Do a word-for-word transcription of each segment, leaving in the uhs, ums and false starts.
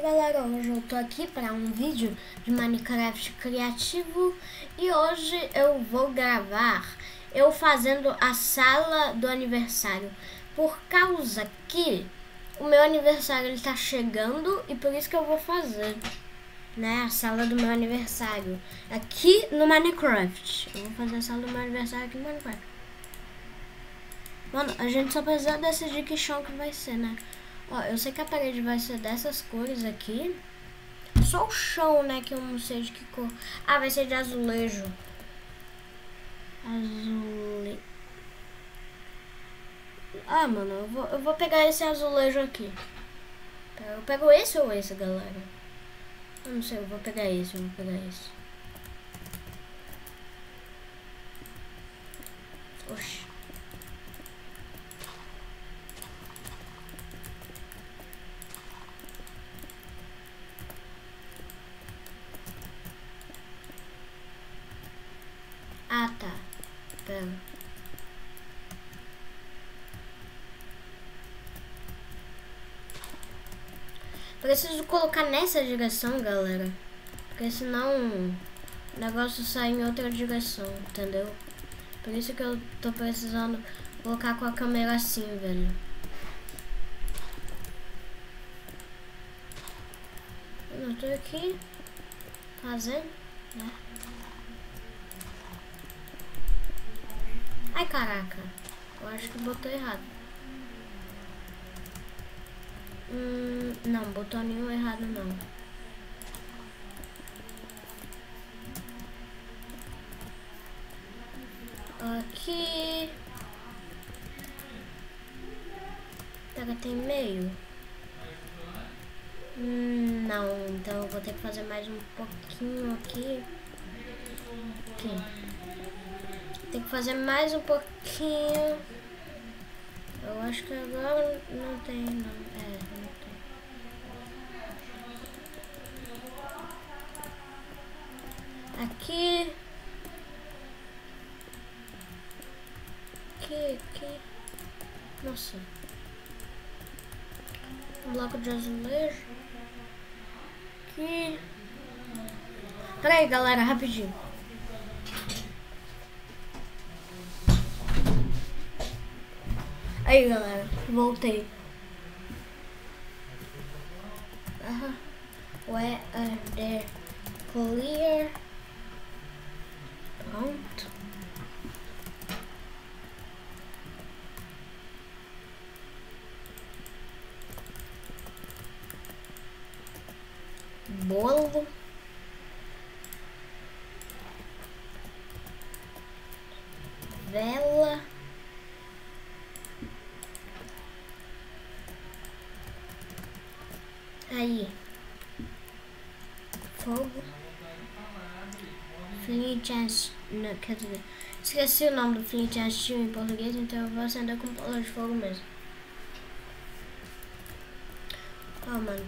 Galera, hoje eu tô aqui para um vídeo de Minecraft criativo e hoje eu vou gravar eu fazendo a sala do aniversário, por causa que o meu aniversário ele tá chegando e por isso que eu vou fazer, né, a sala do meu aniversário aqui no Minecraft. Eu vou fazer a sala do meu aniversário aqui no Minecraft. Mano, a gente só precisa decidir que chão que vai ser, né? Ó, eu sei que a parede vai ser dessas cores aqui. Só o chão, né, que eu não sei de que cor. Ah, vai ser de azulejo. Azule... Ah, mano, eu vou, eu vou pegar esse azulejo aqui. Eu pego esse ou esse, galera? Eu não sei, eu vou pegar esse, eu vou pegar esse. Oxi. Ah, tá. Pera. Preciso colocar nessa direção, galera. Porque senão o negócio sai em outra direção, entendeu? Por isso que eu tô precisando colocar com a câmera assim, velho. Eu não tô aqui fazendo, né? Ai, caraca. Eu acho que botou errado. Hum, não, botou nenhum errado, não. Aqui. Pega, tem meio. Hum, não, então eu vou ter que fazer mais um pouquinho aqui. Aqui. Tem que fazer mais um pouquinho. Eu acho que agora não tem, não. É, não tem. Aqui. Aqui, aqui. Nossa. Um bloco de azulejo. Aqui. Pera aí, galera, rapidinho. Aí, galera, voltei. Uh-huh. Where are they clear? Pronto. Bolo. Vela. Aí, fogo, flint and steel, quer dizer, esqueci o nome do flint and steel em português, então eu vou acender com bola de fogo mesmo. Ó, mano,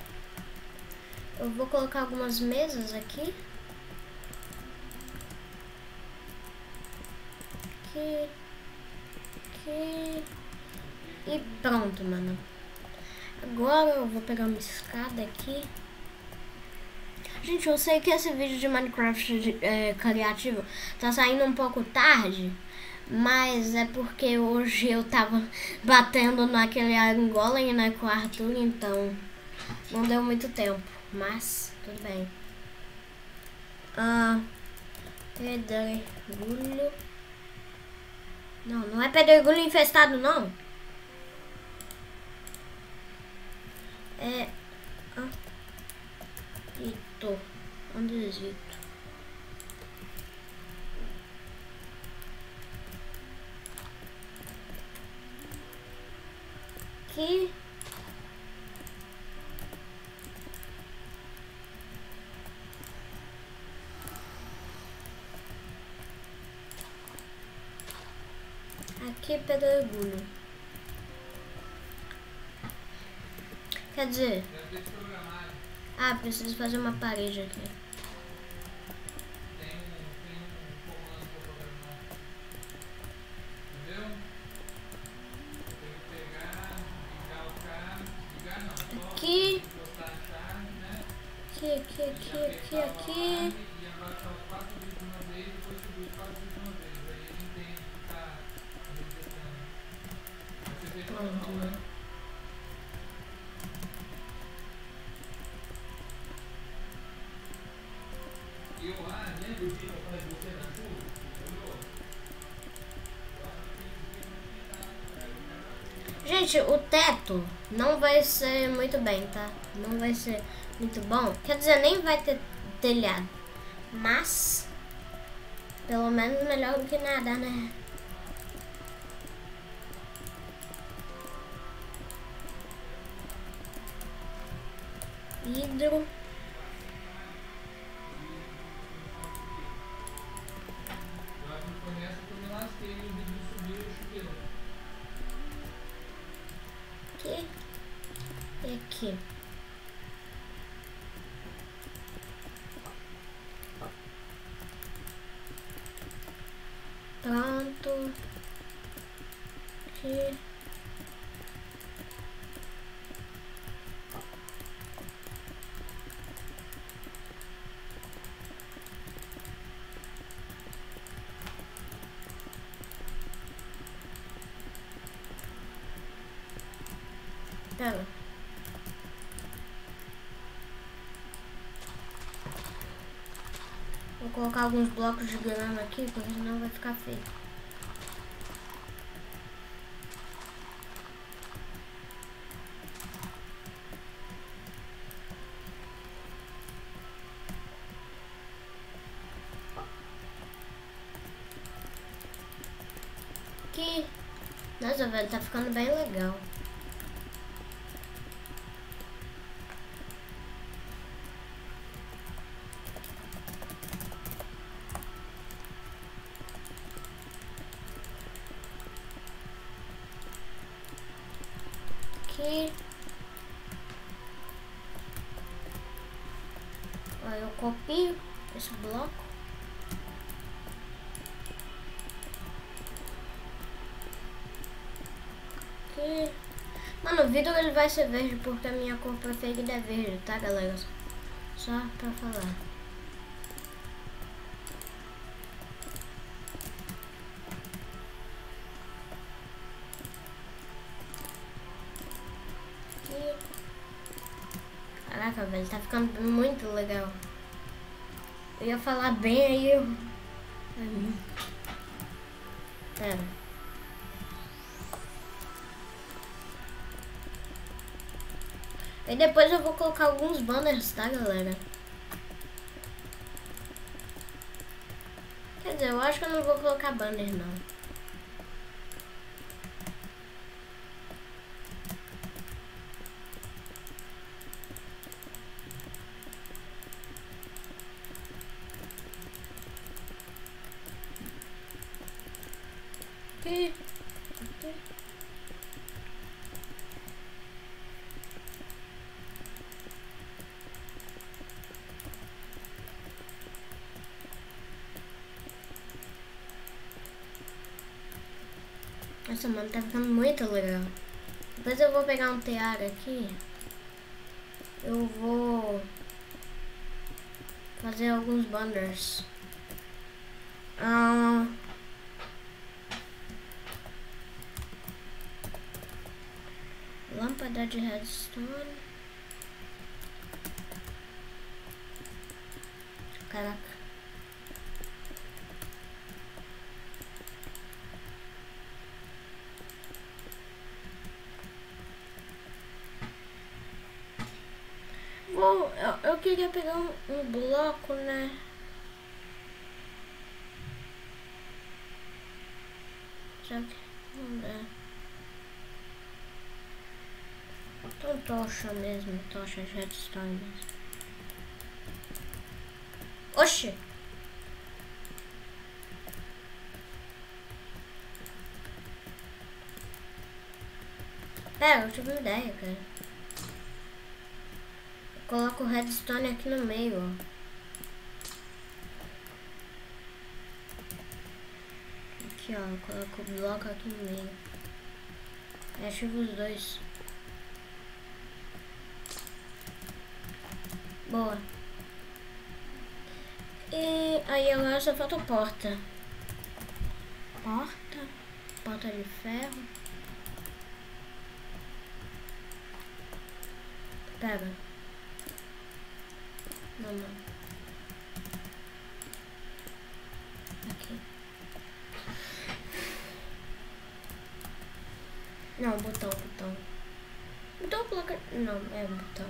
eu vou colocar algumas mesas aqui, aqui, aqui, e pronto, mano. Agora eu vou pegar uma escada aqui. Gente, eu sei que esse vídeo de Minecraft é, criativo tá saindo um pouco tarde, mas é porque hoje eu tava batendo naquele Iron Golem, né, com o Arthur, então não deu muito tempo, mas tudo bem. Ah, pedregulho. Não, não é pedregulho infestado, não. É... Ah. Ito. Andesito. Aqui. Aqui pedregulho. Quer dizer... Ah, preciso fazer uma parede aqui. Aqui. aqui, aqui, aqui, aqui. Pronto, né? Gente, o teto não vai ser muito bem, tá? Não vai ser muito bom. Quer dizer, nem vai ter telhado. Mas, pelo menos melhor do que nada, né? Vidro. Aqui. E aqui. Pronto. Aqui. Pera. Vou colocar alguns blocos de grama aqui, porque senão vai ficar feio. Aqui. Nossa, velho, tá ficando bem legal. Aqui. Aí eu copio esse bloco. Aqui. Mano, o vidro ele vai ser verde porque a minha cor preferida é verde, tá, galera? Só pra falar. Caraca, velho, tá ficando muito legal. Eu ia falar bem aí eu... Pera. E depois eu vou colocar alguns banners, tá, galera? Quer dizer, eu acho que eu não vou colocar banner, não. Aqui. Aqui. Nossa, mano, tá ficando muito legal. Depois eu vou pegar um tear aqui. Eu vou fazer alguns banners. Ah... Lâmpada de redstone. Caraca. Vou, eu, eu queria pegar um, um bloco, né? Só que não dá. Então tocha mesmo, tocha de redstone mesmo. Oxi! Pera, eu tive uma ideia, cara. Eu coloco o redstone aqui no meio, ó. Aqui, ó, eu coloco o bloco aqui no meio. Aí ativo os dois. Boa. E aí agora só falta a porta. Porta. Porta de ferro. Pega. Não, não. Aqui. Não, botão, botão. Botão, placa. Não, é botão.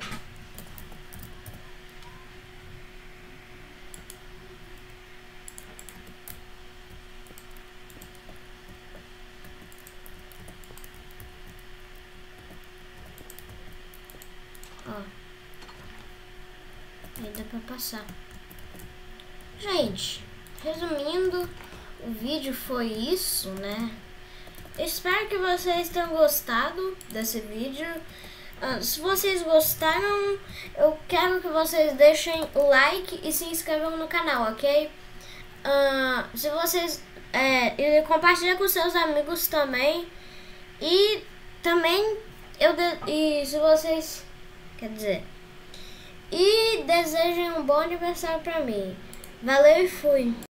Ó. Aí dá pra passar. Gente, resumindo, o vídeo foi isso, né? Espero que vocês tenham gostado desse vídeo. Uh, se vocês gostaram, eu quero que vocês deixem o like e se inscrevam no canal, ok? Uh, se vocês... É, e compartilhem com seus amigos também. E também, eu de, e se vocês... Quer dizer... E desejem um bom aniversário pra mim. Valeu e fui!